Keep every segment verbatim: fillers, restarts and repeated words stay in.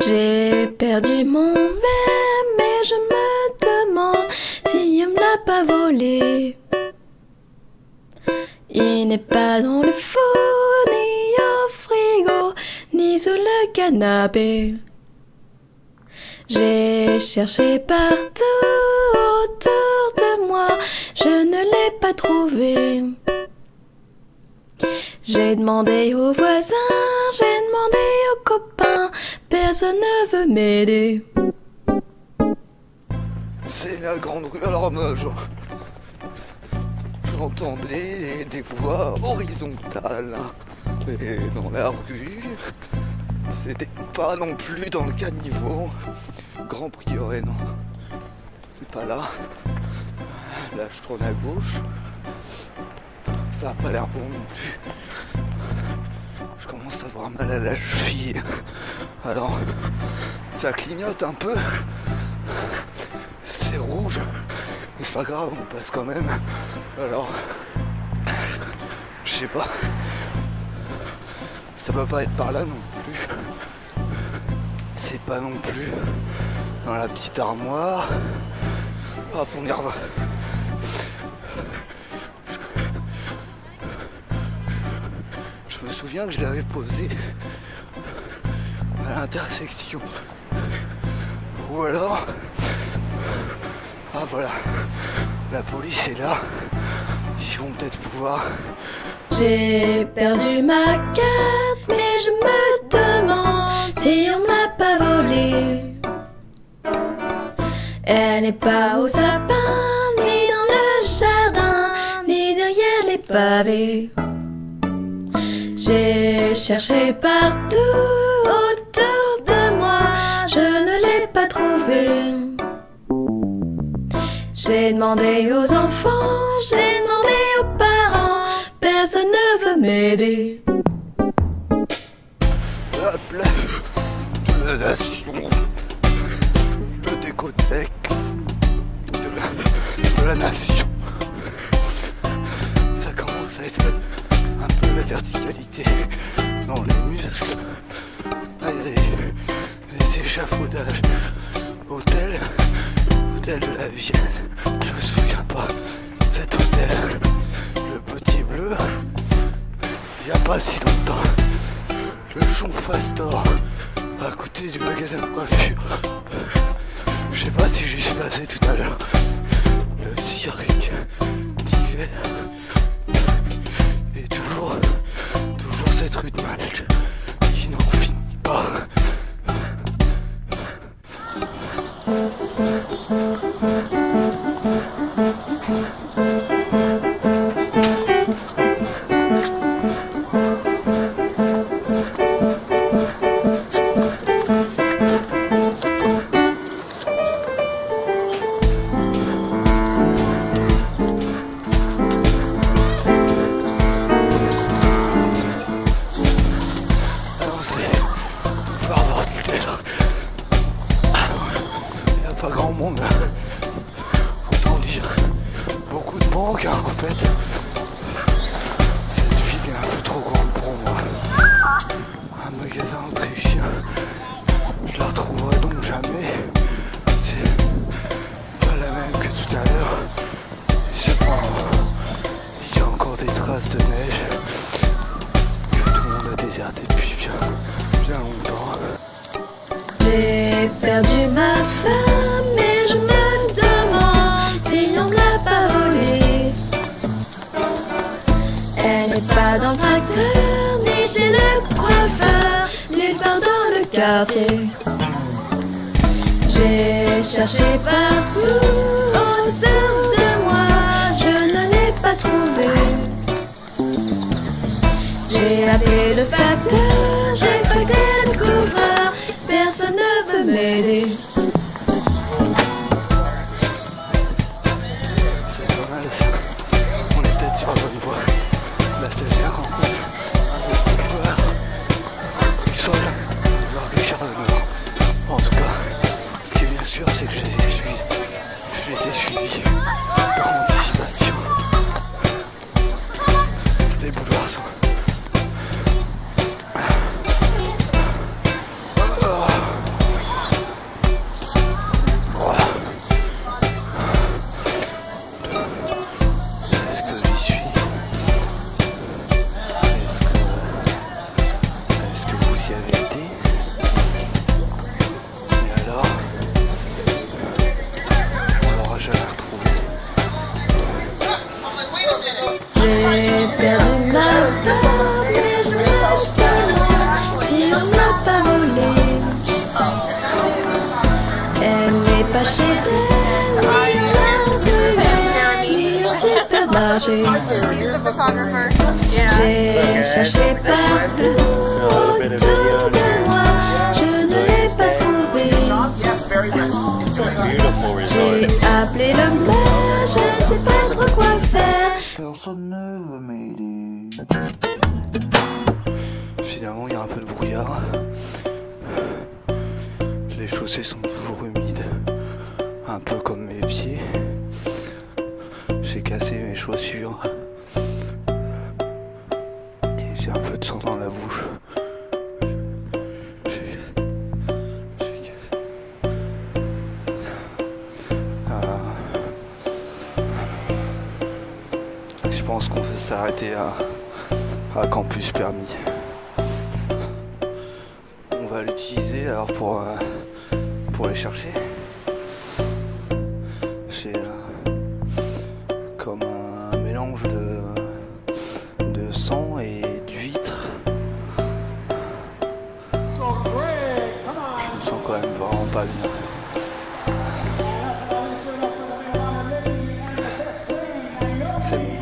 J'ai perdu mon verre, mais je me demande si on me l'a pas volé. Il n'est pas dans le four, ni au frigo, ni sous le canapé. J'ai cherché partout autour de moi, je ne l'ai pas trouvé. J'ai demandé aux voisins, j'ai demandé aux copains, personne ne veut m'aider. C'est la grande rue à l'horloge. J'entendais des voix horizontales. Et dans la rue, c'était pas non plus dans le caniveau. Grand Prieuré, non. C'est pas là. Là, je tourne à gauche. Ça a pas l'air bon non plus. Je commence à avoir mal à la cheville. Alors, ça clignote un peu. C'est rouge. Mais c'est pas grave, on passe quand même. Alors, je sais pas. Ça peut pas être par là non plus. C'est pas non plus dans la petite armoire. Hop, on y revient. Je me souviens que je l'avais posé à l'intersection. Ou alors... Ah voilà, la police est là. Ils vont peut-être pouvoir... J'ai perdu ma carte, mais je me demande si on me l'a pas volée. Elle n'est pas au sapin, ni dans le jardin, ni derrière les pavés. J'ai cherché partout autour de moi, je ne l'ai pas trouvée. J'ai demandé aux enfants, j'ai demandé aux parents, personne ne veut m'aider. La place de la nation, le décothèque de la, de la nation. Ça commence à être un peu la verticalité dans les muscles. Ah, il y a des, des échafaudages. Hôtel, hôtel de la Vienne, je me souviens pas. Cet hôtel, le petit bleu, il y a pas si longtemps. Le Chonfastor, à côté du magasin de coiffure. Je sais pas si j'y suis passé tout à l'heure. Le cirque d'hiver. Et toujours, toujours cette rue de Malte qui n'en finit pas. Pas grand monde, autant dire beaucoup de manque hein, en fait. Cette ville est un peu trop grande pour moi. Un magasin autrichien, je la retrouverai donc jamais. C'est pas la même que tout à l'heure. C'est pas. Il y a encore des traces de neige que tout le monde a déserté depuis bien, bien longtemps. J'ai perdu ma femme, mais je me demande si on me l'a pas volée. Elle n'est pas dans le tracteur, ni chez le coiffeur, nulle part dans le quartier. J'ai cherché partout autour de moi, je ne l'ai pas trouvée. J'ai appelé le facteur, j'ai faxé le couvreur, personne ne veut m'aider. C'est pas mal ça. On est peut-être sur la bonne voie. Là c'est le cinquante-neuf. Avec le couloir. Ils sont là. Voir quelqu'un de en tout cas, ce qui est bien sûr, c'est que je les ai suivis. Je les ai suivis par anticipation. Les boulevards sont... supermarché. He's the photographer. J'ai cherché partout autour de moi, je ne l'ai pas trouvé. J'ai appelé le maire, je ne sais pas trop quoi faire. Personne ne veut m'aider. Finalement, il y a un peu de brouillard. Les chaussées sont toujours humides, un peu comme mes pieds. J'ai cassé mes chaussures. Et j'ai un peu de sang dans la bouche. J'ai j'ai cassé. Ah. Je pense qu'on va s'arrêter à, à Campus Permis. On va l'utiliser alors pour, euh, pour les chercher. C'est euh, comme un mélange de, de sang et d'huîtres. Je me sens quand même vraiment pas bien. C'est bon.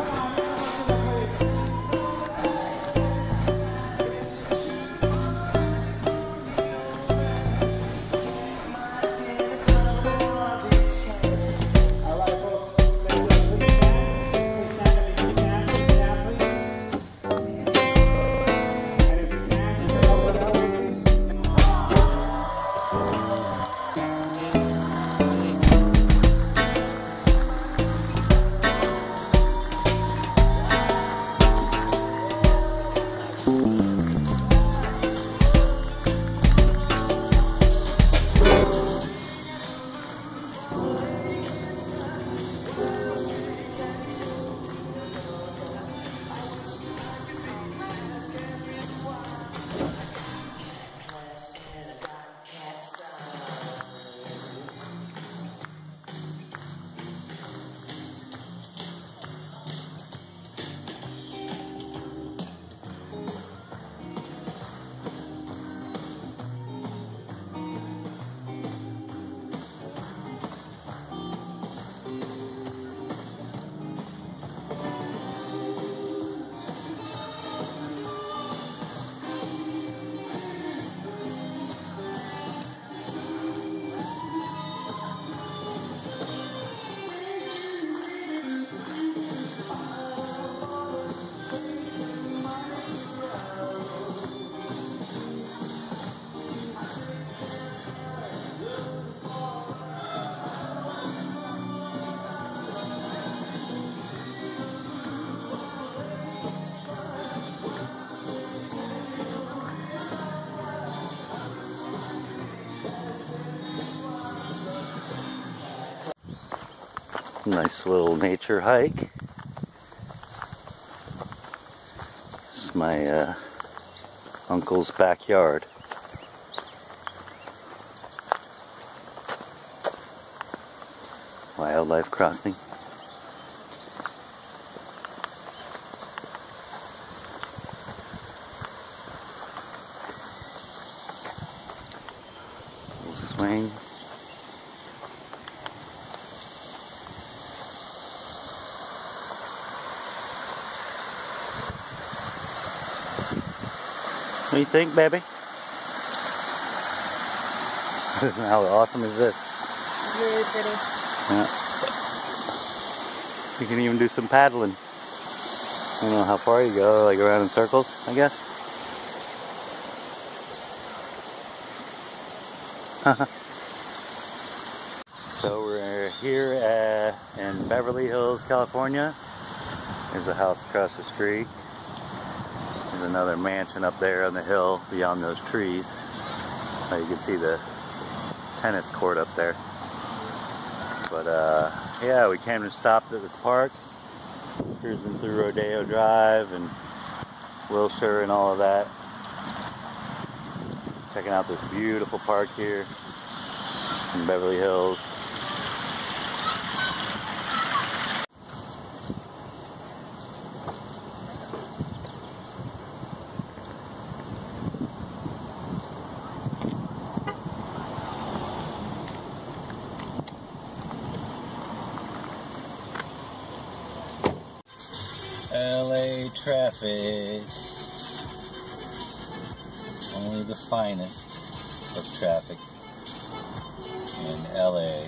Nice little nature hike. It's my uh, uncle's backyard. Wildlife crossing. Little swing. What do you think, baby? How awesome is this? Really pretty. Yeah. You can even do some paddling. I don't know how far you go, like around in circles, I guess. So we're here uh, in Beverly Hills, California. There's a house across the street. There's another mansion up there on the hill beyond those trees. Uh, you can see the tennis court up there. But uh, yeah, we came and stopped at this park, cruising through Rodeo Drive and Wilshire and all of that. Checking out this beautiful park here in Beverly Hills. L A traffic. Only the finest of traffic in L A.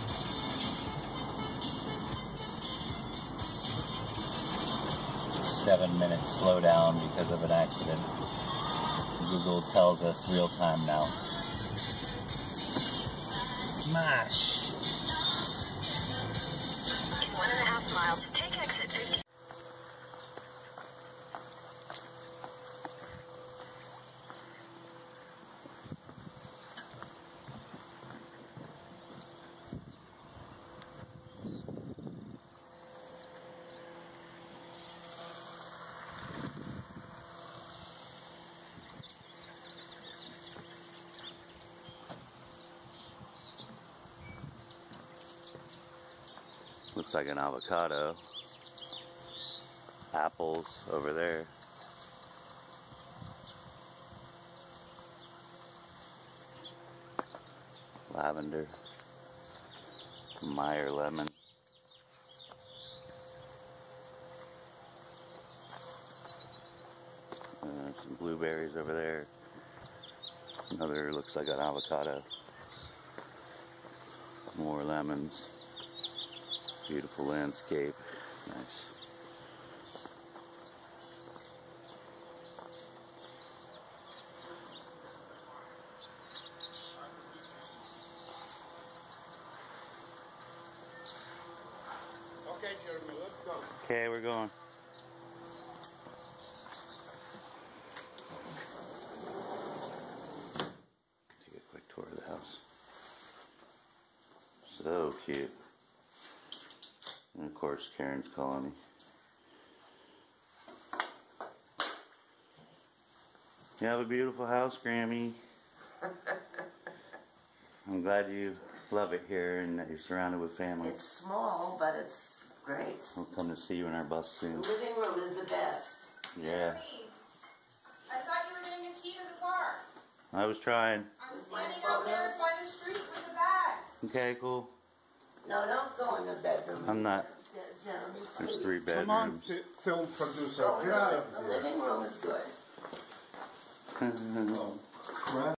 Seven minutes slowdown because of an accident. Google tells us real time now. Smash! In one and a half miles, take exit fifty. Looks like an avocado. Apples over there. Lavender. Meyer lemon. Uh, some blueberries over there. Another looks like an avocado. More lemons. Beautiful landscape. Nice. Okay, Jeremy, let's go. Okay, we're going. Take a quick tour of the house. So cute. And of course, Karen's calling me. You have a beautiful house, Grammy. I'm glad you love it here and that you're surrounded with family. It's small, but it's great. We'll come to see you in our bus The soon. living room is the best. Yeah. I thought you were getting a key to the car. I was trying. I'm standing out there by the street with the bags. Okay, cool. No, don't go in the bedroom. I'm not. Je- Jeremy, There's please. three Come on, bedrooms. fi- film producer. Go in Get out the, of the here. living room is good. Oh, crap.